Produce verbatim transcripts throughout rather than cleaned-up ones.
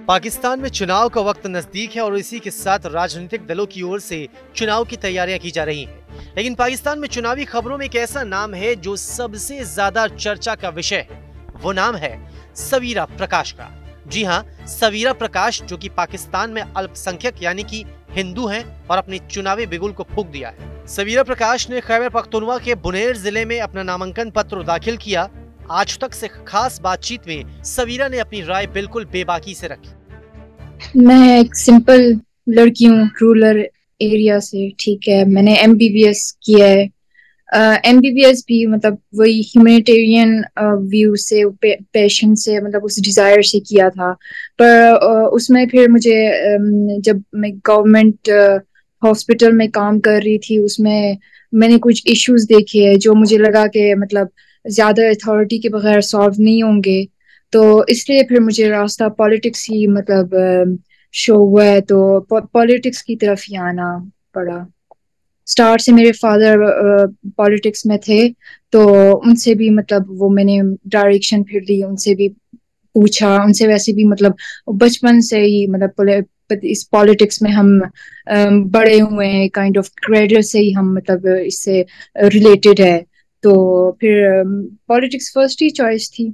पाकिस्तान में चुनाव का वक्त नजदीक है और इसी के साथ राजनीतिक दलों की ओर से चुनाव की तैयारियां की जा रही हैं। लेकिन पाकिस्तान में चुनावी खबरों में एक ऐसा नाम है जो सबसे ज्यादा चर्चा का विषय है। वो नाम है सवीरा प्रकाश का। जी हाँ, सवीरा प्रकाश, जो कि पाकिस्तान में अल्पसंख्यक यानी कि हिंदू हैं और अपने चुनावी बिगुल को फूंक दिया है। सवीरा प्रकाश ने खैबर पख्तूनख्वा के बुनेर जिले में अपना नामांकन पत्र दाखिल किया। आज तक से खास बातचीत में सवीरा ने अपनी राय बिल्कुल बेबाकी से रखी। मैं एक सिंपल लड़की हूँ, रूरल एरिया से। ठीक है, मैंने एमबीबीएस किया है। एमबीबीएस भी मतलब वही ह्यूमैनिटेरियन व्यू से, पैशन से, मतलब उस डिजायर से किया था। पर uh, उसमें फिर मुझे um, जब मैं गवर्नमेंट हॉस्पिटल में काम कर रही थी, उसमें मैंने कुछ इश्यूज देखे हैं जो मुझे लगा कि मतलब ज्यादा अथॉरिटी के बगैर सॉल्व नहीं होंगे। तो इसलिए फिर मुझे रास्ता पॉलिटिक्स ही मतलब शो हुआ है, तो पॉलिटिक्स की तरफ ही आना पड़ा। स्टार्ट से मेरे फादर पॉलिटिक्स में थे, तो उनसे भी मतलब वो मैंने डायरेक्शन फिर ली, उनसे भी पूछा। उनसे वैसे भी मतलब बचपन से ही मतलब इस पॉलिटिक्स में हम बड़े हुए हैं, काइंड ऑफ क्रेडिट से ही हम मतलब इससे रिलेटेड है। तो फिर पॉलिटिक्स फर्स्ट ही चॉइस थी।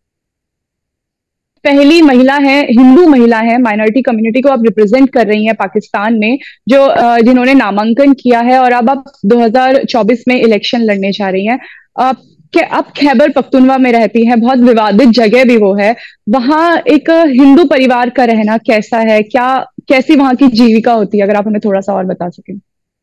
पहली महिला है, हिंदू महिला है, माइनॉरिटी कम्युनिटी को आप रिप्रेजेंट कर रही हैं पाकिस्तान में, जो जिन्होंने नामांकन किया है और अब आप दो हज़ार चौबीस में इलेक्शन लड़ने जा रही हैं। आप आप खैबर पख्तूनख्वा में रहती हैं, बहुत विवादित जगह भी वो है। वहां एक हिंदू परिवार का रहना कैसा है, क्या कैसी वहां की जीविका होती है, अगर आप हमें थोड़ा सा और बता सकें।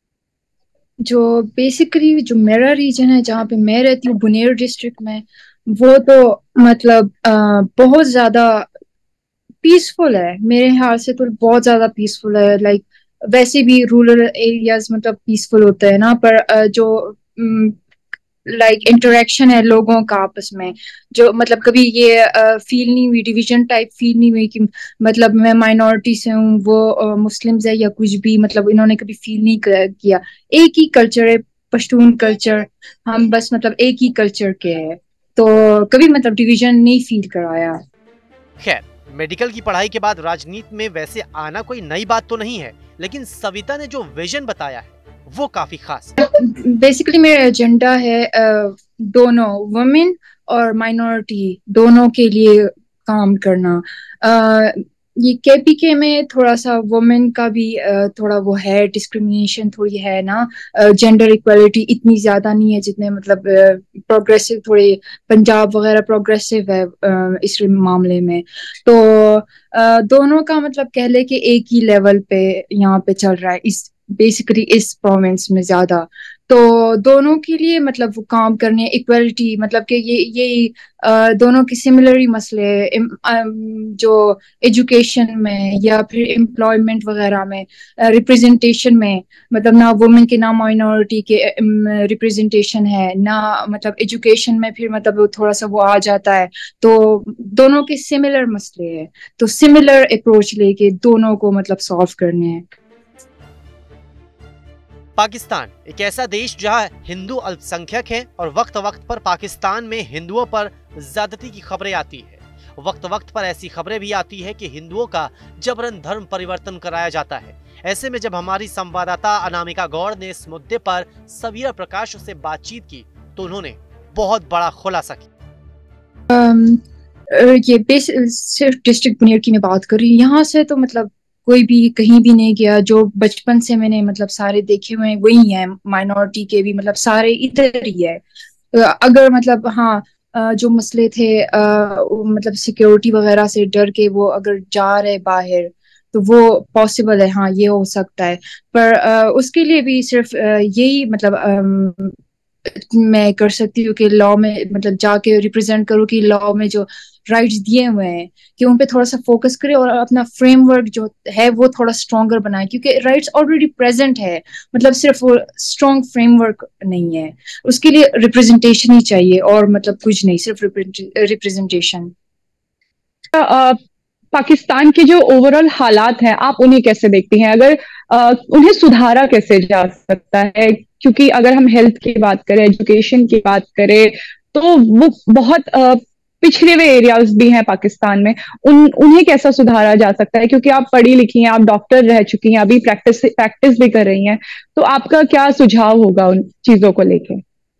जो बेसिकली जो मेरा रीजन है, जहाँ पे मैं रहती हूँ, बुनेर डिस्ट्रिक्ट में, वो तो मतलब आ, बहुत ज्यादा पीसफुल है। मेरे ख्याल से तो बहुत ज्यादा पीसफुल है। लाइक वैसे भी रूरल एरियाज मतलब पीसफुल होते हैं ना, पर आ, जो लाइक इंटरेक्शन है लोगों का आपस में, जो मतलब कभी ये फील नहीं हुई, डिवीजन टाइप फील नहीं हुई कि मतलब मैं माइनॉरिटी से हूँ, वो मुस्लिम्स है या कुछ भी, मतलब इन्होंने कभी फील नहीं किया। एक ही कल्चर है, पश्तून कल्चर। हम बस मतलब एक ही कल्चर के हैं, तो कभी मतलब डिवीजन नहीं फील कराया। खैर, मेडिकल की पढ़ाई के बाद राजनीति में वैसे आना कोई नई बात तो नहीं है, लेकिन सविता ने जो विजन बताया है वो काफी खास है। बेसिकली मेरा एजेंडा है दोनों, वुमेन और माइनॉरिटी दोनों के लिए काम करना। uh, ये केपीके में थोड़ा सा वुमेन का भी uh, थोड़ा वो है, डिस्क्रिमिनेशन थोड़ी है ना। जेंडर इक्वालिटी इतनी ज्यादा नहीं है जितने मतलब प्रोग्रेसिव uh, थोड़े पंजाब वगैरह प्रोग्रेसिव है uh, इस मामले में। तो uh, दोनों का मतलब कह ले कि एक ही लेवल पे यहाँ पे चल रहा है, इस बेसिकली इस प्रोविंस में ज्यादा। तो दोनों के लिए मतलब वो काम करने, इक्वलिटी, मतलब कि ये ये दोनों के सिमिलर ही मसले जो एजुकेशन में या फिर एम्प्लॉयमेंट वगैरह में, रिप्रेजेंटेशन में, मतलब ना वुमेन के ना माइनॉरिटी के रिप्रेजेंटेशन है ना, मतलब एजुकेशन में फिर मतलब थोड़ा सा वो आ जाता है। तो दोनों के सिमिलर मसले हैं, तो सिमिलर अप्रोच लेके दोनों को मतलब सॉल्व करने हैं। पाकिस्तान एक ऐसा देश जहां हिंदू अल्पसंख्यक हैं और वक्त वक्त पर पाकिस्तान में हिंदुओं पर ज्यादती की खबरें आती है। वक्त वक्त पर ऐसी खबरें भी आती है कि हिंदुओं का जबरन धर्म परिवर्तन कराया जाता है। ऐसे में जब हमारी संवाददाता अनामिका गौड़ ने इस मुद्दे पर सवीरा प्रकाश से बातचीत की, तो उन्होंने बहुत बड़ा खुलासा किया। um, ये सिर्फ डिस्ट्रिक्ट बुनेर की मैं बात कर रही हूँ। यहाँ से तो मतलब कोई भी कहीं भी नहीं गया। जो बचपन से मैंने मतलब सारे देखे हुए वही है, माइनॉरिटी के भी मतलब सारे इधर ही है। अगर मतलब हाँ जो मसले थे मतलब सिक्योरिटी वगैरह से डर के वो अगर जा रहे बाहर, तो वो पॉसिबल है, हाँ ये हो सकता है। पर उसके लिए भी सिर्फ यही मतलब मैं कर सकती हूँ कि लॉ में मतलब जाके रिप्रेजेंट करूँ कि लॉ में जो राइट्स दिए हुए हैं कि उन पे थोड़ा सा फोकस करे और अपना फ्रेमवर्क जो है वो थोड़ा स्ट्रॉन्गर बनाए, क्योंकि राइट्स ऑलरेडी प्रेजेंट है, मतलब सिर्फ वो स्ट्रॉन्ग फ्रेमवर्क नहीं है। उसके लिए रिप्रेजेंटेशन ही चाहिए और मतलब कुछ नहीं, सिर्फ रिप्रेजेंटेशन। पाकिस्तान के जो ओवरऑल हालात हैं, आप उन्हें कैसे देखती हैं? अगर आ, उन्हें सुधारा कैसे जा सकता है? क्योंकि अगर हम हेल्थ की बात करें, एजुकेशन की बात करें, तो वो बहुत पिछड़े हुए एरियाज भी हैं पाकिस्तान में, उन उन्हें कैसा सुधारा जा सकता है? क्योंकि आप पढ़ी लिखी हैं, आप डॉक्टर रह चुकी हैं, अभी प्रैक्टिस प्रैक्टिस भी कर रही हैं, तो आपका क्या सुझाव होगा उन चीजों को लेके?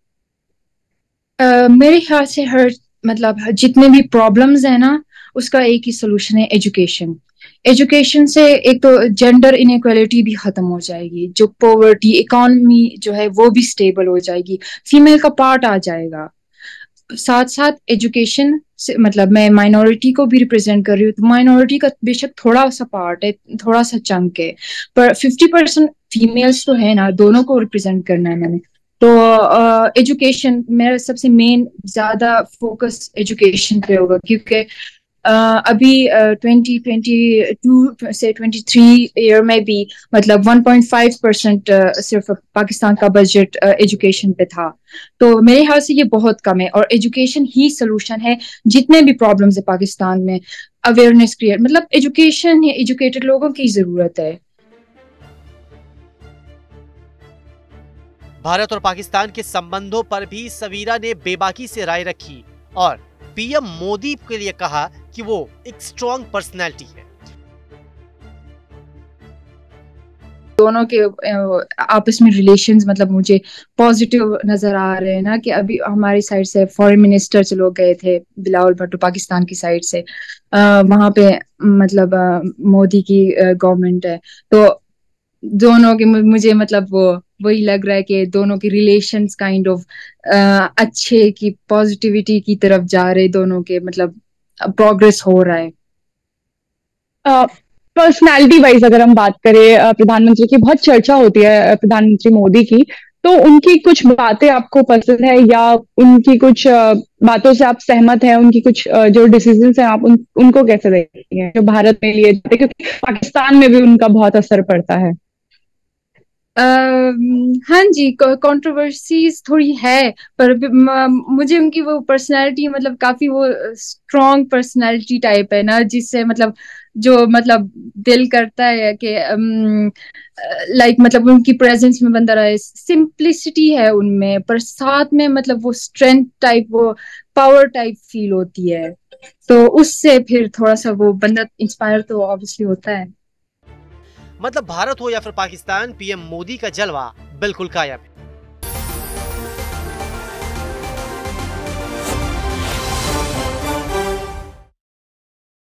uh, मेरे ख्याल से हर मतलब जितने भी प्रॉब्लम्स है ना, उसका एक ही सोल्यूशन है, एजुकेशन। एजुकेशन से एक तो जेंडर इनइक्वालिटी भी खत्म हो जाएगी, जो पॉवर्टी इकोनॉमी जो है वो भी स्टेबल हो जाएगी, फीमेल का पार्ट आ जाएगा। साथ साथ एजुकेशन से मतलब मैं माइनॉरिटी को भी रिप्रेजेंट कर रही हूँ, तो माइनॉरिटी का बेशक थोड़ा सा पार्ट है, थोड़ा सा चंक है, पर फिफ्टी परसेंट फीमेल्स तो है ना, दोनों को रिप्रेजेंट करना है मैंने। तो एजुकेशन uh, मेरा सबसे मेन ज्यादा फोकस एजुकेशन पे होगा, क्योंकि Uh, अभी ट्वेंटी ट्वेंटी टू से ट्वेंटी थ्री ईयर में भी मतलब वन पॉइंट फाइव परसेंट सिर्फ पाकिस्तान का बजट एजुकेशन uh, पे था। तो मेरे ख्याल से ये बहुत कम है, और एजुकेशन ही सोल्यूशन है जितने भी प्रॉब्लम्स है पाकिस्तान में। अवेयरनेस क्रिएट मतलब एजुकेशन है, एजुकेटेड लोगों की जरूरत है। भारत और पाकिस्तान के संबंधों पर भी सवीरा ने बेबाकी से राय रखी और पीएम मोदी के लिए कहा कि वो एक स्ट्रॉन्ग पर्सनैलिटी है। दोनों के आपस में रिलेशंस मतलब मुझे पॉजिटिव नजर आ रहे हैं ना, कि अभी हमारी साइड से फॉरेन मिनिस्टर से लोग गए थे, बिलावल भुट्टो पाकिस्तान की साइड से, आ, वहां पे मतलब आ, मोदी की गवर्नमेंट है, तो दोनों के मुझे मतलब वो वही लग रहा है कि दोनों के रिलेशंस काइंड ऑफ अच्छे की पॉजिटिविटी की तरफ जा रहे, दोनों के मतलब प्रोग्रेस हो रहा है। पर्सनालिटी uh, वाइज अगर हम बात करें, uh, प्रधानमंत्री की बहुत चर्चा होती है, प्रधानमंत्री मोदी की, तो उनकी कुछ बातें आपको पसंद है या उनकी कुछ uh, बातों से आप सहमत हैं? उनकी कुछ uh, जो डिसीजंस हैं आप उन, उनको कैसे देखती हैं जो भारत में लिए जाते हैं, क्योंकि पाकिस्तान में भी उनका बहुत असर पड़ता है? Uh, हाँ जी, कंट्रोवर्सीज थोड़ी है, पर मुझे उनकी वो पर्सनालिटी मतलब काफी वो स्ट्रॉन्ग पर्सनालिटी टाइप है ना, जिससे मतलब जो मतलब दिल करता है कि लाइक um, मतलब उनकी प्रेजेंस में बंदा रहे। सिंप्लिसिटी है उनमें, पर साथ में मतलब वो स्ट्रेंथ टाइप, वो पावर टाइप फील होती है, तो उससे फिर थोड़ा सा वो बंदा इंस्पायर तो ऑब्वियसली होता है। मतलब भारत हो या फिर पाकिस्तान, पीएम मोदी का जलवा बिल्कुल कायम है।